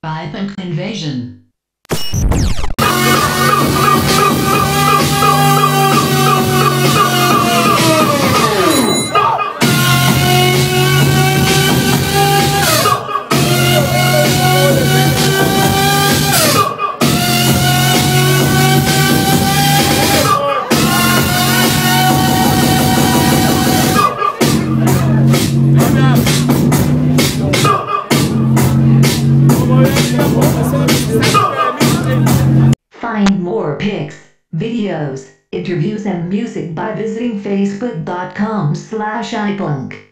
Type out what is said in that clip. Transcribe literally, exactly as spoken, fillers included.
iPunk Invasion. Find more pics, videos, interviews and music by visiting facebook dot com slash ipunk.